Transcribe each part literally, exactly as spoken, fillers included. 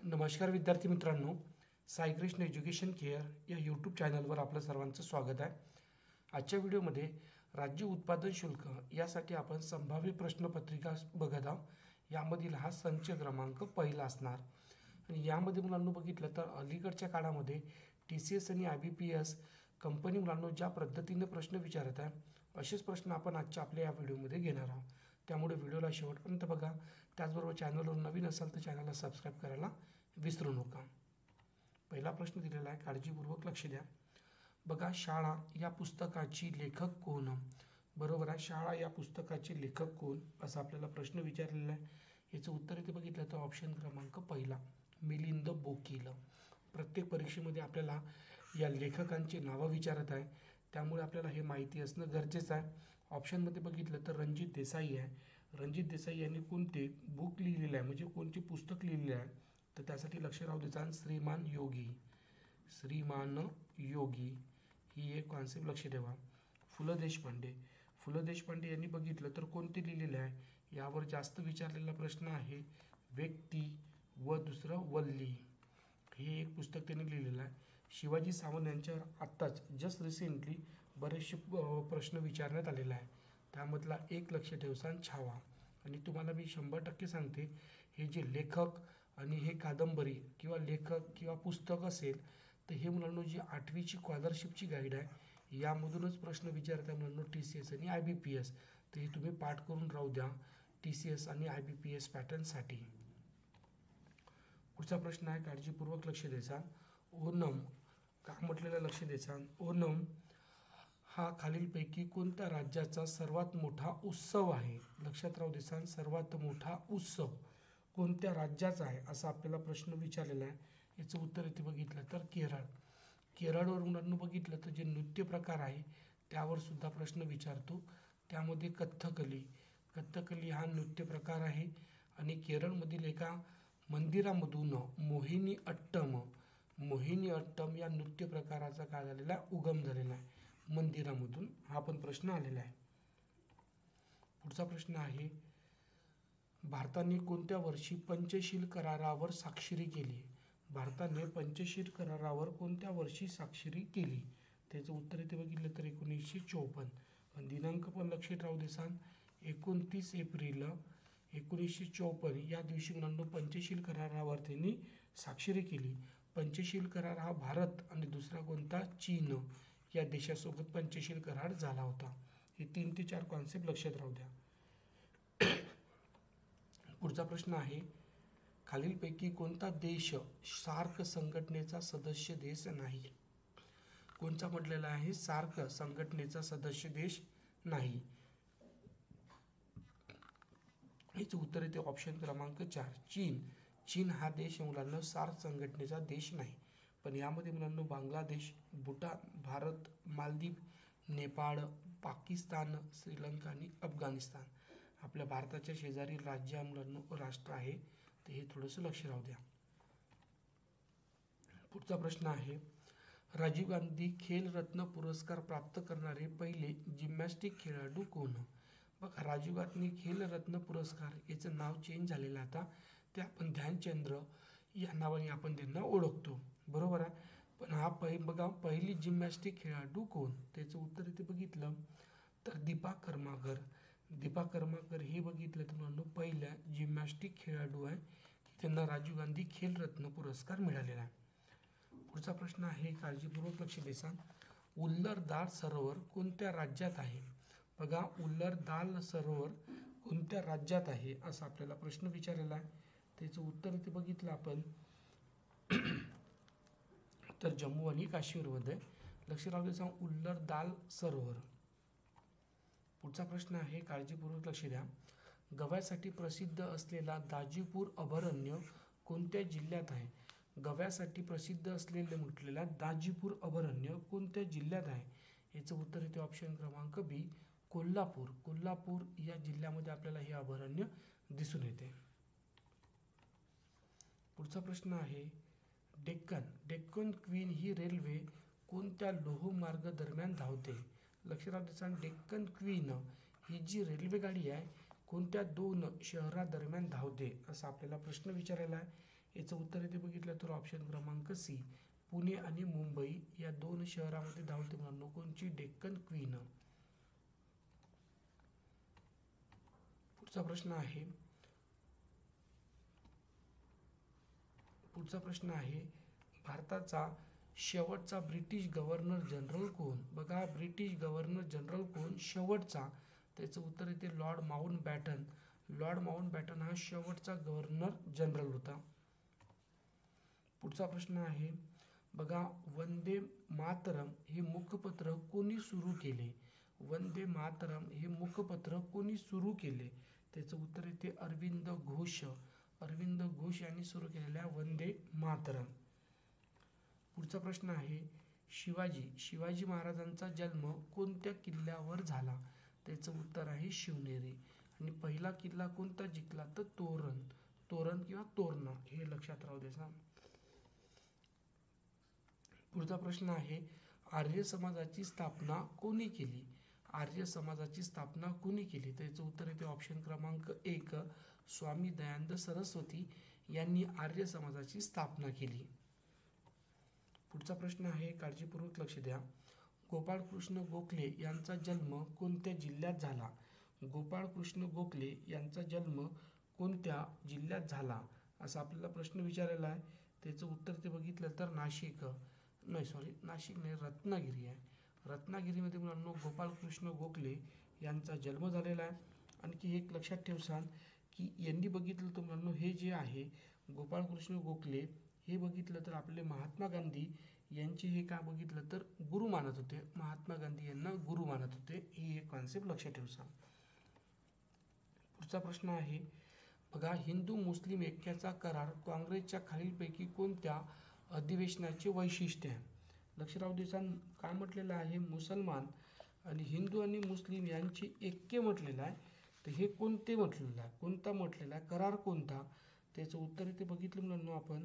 नमस्कार विद्यार्थी मित्रांनो, साईकृष्ण एज्युकेशन केअर या यूट्यूब चॅनलवर आपलं सर्वांचं स्वागत आहे. आजच्या व्हिडिओमध्ये राज्य उत्पादन शुल्क यासाठी आपण संभाव्य प्रश्नपत्रिका बघत आहोत. यामधील हा संच क्रमांक पहिला असणार आणि यामध्ये मुलांनो बघितलं तर अलीकडच्या काळामध्ये टी सी एस आणि I B P S company मुलांनो ज्या पद्धतीने प्रश्न विचारत आहे असेच प्रश्न आपण आजच्या आपल्या या व्हिडिओमध्ये घेणार आहोत. त्यामुळे व्हिडिओला शेवटपर्यंत बघा. त्याचबरोबर चॅनलवर नवीन असाल तर चॅनलला सबस्क्राईब करायला विसरू नका. पहिला प्रश्न दिलेला आहे, काळजीपूर्वक लक्ष द्या. बघा, शाळा या पुस्तकाची लेखक कोण? बरोबर आहे, शाळा या पुस्तकाचे लेखक कोण असा आपल्याला प्रश्न विचारलेला आहे. याचं उत्तर इथे बघितलं तर ऑप्शन क्रमांक पहिला मिलिंद बोकील. प्रत्येक परीक्षेमध्ये आपल्याला या लेखकांची नावं विचारत आहे, त्यामुळे आपल्याला हे माहिती असणं गरजेचं आहे. ऑप्शनमध्ये बघितलं तर रणजित देसाई आहे. रणजित देसाई यांनी कोणते बुक लिहिलेले आहे, म्हणजे कोणते पुस्तक लिहिलेले आहे, तर त्यासाठी लक्ष राहू द्यायचं श्रीमान योगी. श्रीमान योगी ही एक कॉन्सेप्ट लक्ष ठेवा. पु ल देशपांडे पु ल देशपांडे यांनी बघितलं तर कोणते लिहिलेले आहे, यावर जास्त विचारलेला प्रश्न आहे. व्यक्ती व दुसरं वल्ली हे एक पुस्तक त्यांनी लिहिलेलं आहे. शिवाजी सावंत यांच्यावर आत्ताच जस्ट रिसेंटली बरेचसे प्रश्न विचारण्यात आलेला आहे. त्यामधला एक लक्ष ठेवसान छावा. आणि तुम्हाला मी शंभर टक्के सांगते, हे जे लेखक आणि हे कादंबरी किंवा लेखक किंवा पुस्तक असेल तर हे मुलांना जी आठवीची स्कॉलरशिपची गाईड आहे यामधूनच प्रश्न विचारता मुलांना टी सी एस आणि आय बी पी एस. तर हे तुम्ही पाठ करून राहू द्या टी सी एस आणि आय बी पी एस पॅटर्नसाठी. पुढचा प्रश्न आहे, काळजीपूर्वक लक्ष द्यायचा. ओणम का म्हटलेलं लक्ष द्यायचा. ओणम हा खालीलपैकी कोणत्या राज्याचा सर्वात मोठा उत्सव आहे? लक्षात राहू द्यायचा, सर्वात मोठा उत्सव कोणत्या राज्याचा आहे असा आपल्याला प्रश्न विचारलेला आहे. याचं उत्तर इथे बघितलं तर केरळ. केरळवर मुलांना बघितलं तर जे नृत्य प्रकार आहे त्यावर सुद्धा प्रश्न विचारतो. त्यामध्ये कथ्थकली कथ्थकली हा नृत्य प्रकार आहे आणि केरळमधील एका मंदिरामधून मोहिनी अट्टम मोहिनी अट्टम या नृत्य प्रकाराचा काय झालेला आहे, उगम झालेला आहे मंदिरामधून. हा पण प्रश्न आलेला आहे. पुढचा प्रश्न आहे, भारताने कोणत्या वर्षी पंचशील करारावर स्वाक्षरी केली? भारताने पंचशील करारावर कोणत्या वर्षी स्वाक्षरी केली? त्याचं उत्तर इथे बघितलं तर एकोणीसशे चौपन्न. पण दिनांक पण लक्षात राहू देसान, एकोणतीस एप्रिल एकोणीसशे चौपन्न या दिवशी मुलांना पंचशील करारावर त्यांनी स्वाक्षरी केली. पंचशील करार हा भारत आणि दुसरा कोणता, चीन या देशासोबत पंचशील करार झाला होता. हे तीन ते चार कॉन्सेप्ट लक्षात राहू द्या. पुढचा प्रश्न आहे, खालीलपैकी कोणता देश सार्क संघटनेचा सदस्य देश नाही? कोणता म्हटलेला आहे, सार्क संघटनेचा सदस्य देश नाही. याचं उत्तर येते ऑप्शन क्रमांक चार चीन. चीन हा देश मुलांना सार्क संघटनेचा देश नाही. पण यामध्ये मुलांना बांगलादेश, भूटान, भारत, मालदीव, नेपाळ, पाकिस्तान, श्रीलंका आणि अफगाणिस्तान आपल्या भारताच्या शेजारी राज्य मुलांना राष्ट्र आहे. तर हे थोडंसं लक्ष राहू द्या. पुढचा प्रश्न आहे, राजीव गांधी खेलरत्न पुरस्कार प्राप्त करणारे पहिले जिम्नॅस्टिक खेळाडू कोण? बघा, राजीव गांधी खेलरत्न पुरस्कार याचं नाव चेंज झालेलं आता. ते आपण ध्यानचंद्र या नावाने आपण त्यांना ओळखतो, बरोबर आहे. पण हा पहि बघा पहिली जिम्नॅस्टिक खेळाडू कोण? त्याचं उत्तर इथे बघितलं तर दीपा कर्माकर. दीपा कर्माकर हे बघितलं तर म्हणून पहिल्या जिम्नॅस्टिक खेळाडू आहे की त्यांना राजीव गांधी खेलरत्न पुरस्कार मिळालेला आहे. पुढचा प्रश्न आहे, काळजीपूर्वक लक्ष द्यायचा. उल्लर दाल सरोवर कोणत्या राज्यात आहे? बघा, उल्लर दाल सरोवर कोणत्या राज्यात आहे असा आपल्याला प्रश्न विचारलेला आहे. त्याचं उत्तर इथे बघितलं आपण तर जम्मू आणि काश्मीरमध्ये. लक्ष राहू द्यायचा, उल्लर दाल सरोवर. पुढचा प्रश्न आहे, काळजीपूर्वक लक्ष द्या. गव्यासाठी प्रसिद्ध असलेला दाजीपूर अभयारण्य कोणत्या जिल्ह्यात आहे? गव्यासाठी प्रसिद्ध असलेले म्हटलेला दाजीपूर अभयारण्य कोणत्या जिल्ह्यात आहे? याचं उत्तर इथे ऑप्शन क्रमांक बी कोल्हापूर. कोल्हापूर या जिल्ह्यामध्ये आपल्याला हे अभयारण्य दिसून येते. पुढचा प्रश्न आहे, डेक्कन डेक्कन क्वीन ही रेल्वे कोणत्या लोहमार्ग दरम्यान धावते? लक्षात द्यायचा, डेक्कन क्वीन ही जी रेल्वे गाडी आहे कोणत्या दोन शहरादरम्यान धावते असा आपल्याला प्रश्न विचारायला आहे. याचं उत्तर इथे बघितलं तर ऑप्शन क्रमांक सी, पुणे आणि मुंबई या दोन शहरामध्ये धावते मुलांनो कोणची? Deccan Queen. पुढचा प्रश्न आहे पुढचा प्रश्न आहे भारताचा शेवटचा ब्रिटिश गव्हर्नर जनरल कोण? बघा, ब्रिटिश गव्हर्नर जनरल कोण? शेवटचा. त्याचं उत्तर येते लॉर्ड माउंटबॅटन. लॉर्ड माउंटबॅटन हा शेवटचा गव्हर्नर जनरल होता. पुढचा प्रश्न आहे बघा, वंदे मातरम हे मुखपत्र कोणी सुरू केले? वंदे मातरम हे मुखपत्र कोणी सुरू केले? त्याचं उत्तर येते अरविंद घोष. अरविंद घोष यांनी सुरू केलेल्या वंदे मातरम. पुढचा प्रश्न आहे शिवाजी शिवाजी महाराजांचा जन्म कोणत्या किल्ल्यावर झाला? त्याचं उत्तर आहे शिवनेरी. आणि पहिला किल्ला कोणता जिंकला? तर तोरण. तोरण किंवा तोरणा हे लक्षात राहू दे. पुढचा प्रश्न आहे आर्य समाजाची स्थापना कोणी केली? आर्य समाजाची स्थापना कोणी केली? त्याचं उत्तर येते ऑप्शन क्रमांक एक, स्वामी दयानंद सरस्वती यांनी आर्य समाजाची स्थापना केली. पुढचा प्रश्न आहे, काळजीपूर्वक लक्ष द्या. गोपाळकृष्ण गोखले यांचा जन्म कोणत्या जिल्ह्यात झाला? गोपाळकृष्ण गोखले यांचा जन्म कोणत्या जिल्ह्यात झाला असा आपल्याला प्रश्न विचारलेला आहे. त्याचं उत्तर ते बघितलं तर नाशिक नाही सॉरी नाशिक नाही रत्नागिरी आहे. रत्नागिरीमध्ये मुलांनो गोपाळकृष्ण गोखले यांचा जन्म झालेला आहे. आणखी एक लक्षात ठेवसान की यांनी बघितलं तर मुलांनो हे जे आहे गोपाळकृष्ण गोखले हे बघितलं तर आपले महात्मा गांधी यांचे हे काय बघितलं तर गुरु मानत होते. महात्मा गांधी यांना गुरु मानत होते. ही एक कॉन्सेप्ट लक्षात ठेवसान. पुढचा प्रश्न आहे बघा, हिंदू मुस्लिम ऐक्याचा करार काँग्रेसच्या खालीलपैकी कोणत्या अधिवेशनाचे वैशिष्ट्य आहे? लक्ष राहू देसान काय म्हटलेलं आहे, मुसलमान आणि हिंदू आणि मुस्लिम यांचे ऐक्य म्हटलेलं आहे. तर हे कोणते म्हटलेलं आहे, कोणता म्हटलेला आहे, करार कोणता? त्याचं उत्तर इथे बघितलं मुलांनो आपण,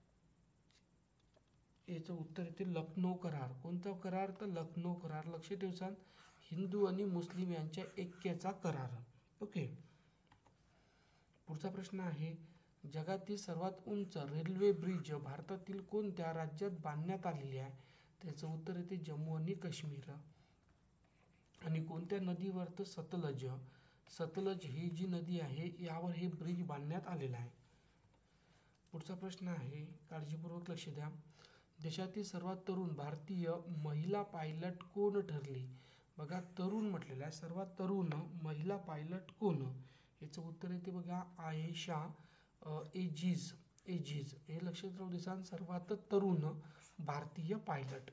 याचं उत्तर येते लखनौ करार. कोणता करार? तर लखनौ करार. लक्ष ठेवसान हिंदू आणि मुस्लिम यांच्या ऐक्याचा करार. ओके. पुढचा प्रश्न आहे, जगातील सर्वात उंच रेल्वे ब्रिज भारतातील कोणत्या राज्यात बांधण्यात आलेली आहे? त्याचं उत्तर येते जम्मू आणि काश्मीर. आणि कोणत्या नदीवर? तर सतलज. सतलज ही जी नदी आहे यावर हे ब्रिज बांधण्यात आलेलं आहे. पुढचा प्रश्न आहे, काळजीपूर्वक लक्ष द्या. देशातील सर्वात तरुण भारतीय महिला पायलट कोण ठरली? बघा, तरुण म्हटलेलं आहे. सर्वात तरुण महिला पायलट कोण? याचं उत्तर येते बघा आयेशा एजिज. एजिज हे लक्षात राहू देसान सर्वात तरुण भारतीय पायलट.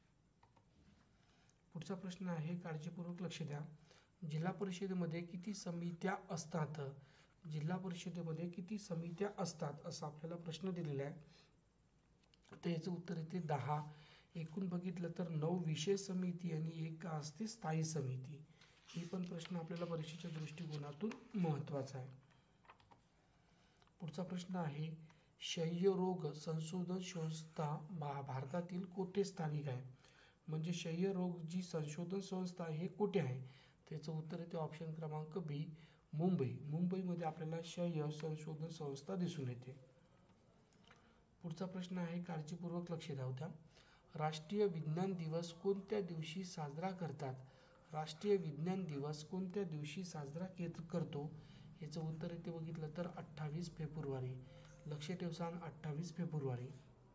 पुढचा प्रश्न आहे, काळजीपूर्वक लक्ष द्या. जिल्हा परिषदेमध्ये किती समित्या असतात? जिल्हा परिषदेमध्ये किती समित्या असतात असा आपल्याला प्रश्न दिलेला आहे. तर याचं उत्तर येते दहा. एकूण बघितलं तर नऊ विशेष समिती आणि एक असते स्थायी समिती. ही पण प्रश्न आपल्याला परीक्षेच्या दृष्टिकोनातून महत्त्वाचा आहे. पुढचा प्रश्न आहे, क्षयरोग संशोधन संस्था भारतातील कोठे स्थानिक आहे? म्हणजे क्षयरोग जी संशोधन संस्था आहे हे कुठे आहे? त्याचं उत्तर येते ऑप्शन क्रमांक बी, मुंबई. मुंबईमध्ये आपल्याला क्षय संशोधन संस्था दिसून येते. पुढचा प्रश्न आहे, काळजीपूर्वक लक्ष द्या द्या. राष्ट्रीय विज्ञान दिवस कोणत्या दिवशी साजरा करतात? राष्ट्रीय विज्ञान दिवस कोणत्या दिवशी साजरा करतो? याचं उत्तर येते बघितलं तर अठ्ठावीस फेब्रुवारी. लक्ष ठेवसान अठ्ठावीस फेब्रुवारी.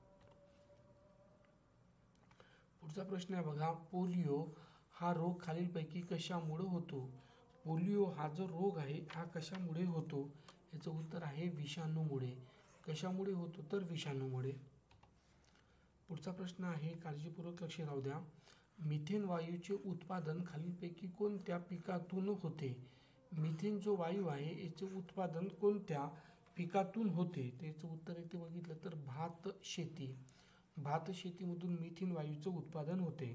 पुढचा प्रश्न आहे बघा, पोलिओ हा रोग खालीलपैकी कशामुळे होतो? पोलिओ हा जो रोग आहे हा कशामुळे होतो? याचं उत्तर आहे विषाणूमुळे. कशामुळे होतो? तर विषाणूमुळे. पुढचा प्रश्न आहे, काळजीपूर्वक लक्ष राहू द्या. मिथेन वायूचे उत्पादन खालीलपैकी कोणत्या पिकातून होते? मिथेन जो वायू आहे याचे उत्पादन कोणत्या पिकातून होते? त्याचं उत्तर येते बघितलं तर भात शेती. भात शेतीमधून मिथेन वायूचं उत्पादन होते.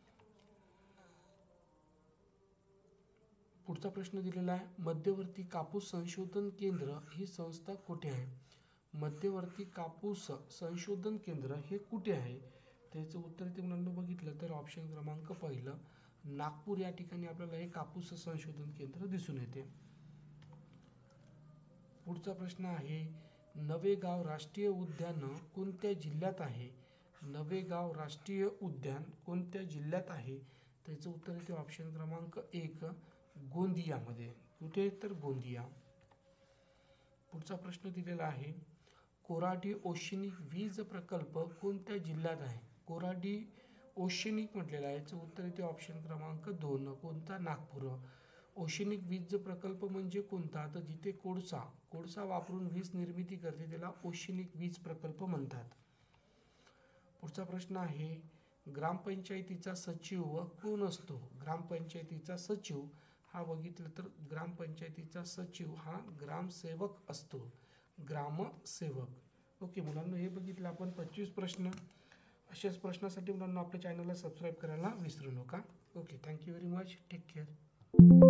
पुढचा प्रश्न दिलेला आहे, मध्यवर्ती कापूस संशोधन केंद्र ही संस्था कुठे आहे? मध्यवर्ती कापूस संशोधन केंद्र हे कुठे आहे? त्याचं उत्तर ते मुलांना बघितलं तर ऑप्शन क्रमांक पहिलं नागपूर या ठिकाणी आपल्याला हे कापूस संशोधन केंद्र दिसून येते. पुढचा प्रश्न आहे, नवेगाव राष्ट्रीय उद्यान कोणत्या जिल्ह्यात आहे? नवेगाव राष्ट्रीय उद्यान कोणत्या जिल्ह्यात आहे? त्याचं उत्तर येते ऑप्शन क्रमांक एक गोंदियामध्ये. कुठे? तर गोंदिया. पुढचा प्रश्न दिलेला आहे, कोराडी औष्णिक वीज प्रकल्प कोणत्या जिल्ह्यात आहे? कोराडी औष्णिक म्हटलेला आहे, याचं उत्तर येते ऑप्शन क्रमांक दोन. कोणता? नागपूर. औष्णिक वीज प्रकल्प म्हणजे कोणता? तर जिथे कोळसा कोळसा वापरून वीज निर्मिती करते त्याला औष्णिक वीज प्रकल्प म्हणतात. पुढचा प्रश्न आहे, ग्रामपंचायतीचा सचिव कोण असतो? ग्रामपंचायतीचा सचिव हा बघितलं तर ग्रामपंचायतीचा सचिव हा ग्रामसेवक असतो. ग्रामसेवक. ओके मुलांना, हे बघितलं आपण पंचवीस प्रश्न. अशाच प्रश्नासाठी मुलांना आपल्या चॅनलला सबस्क्राईब करायला विसरू नका. Okay, thank you very much. Take care.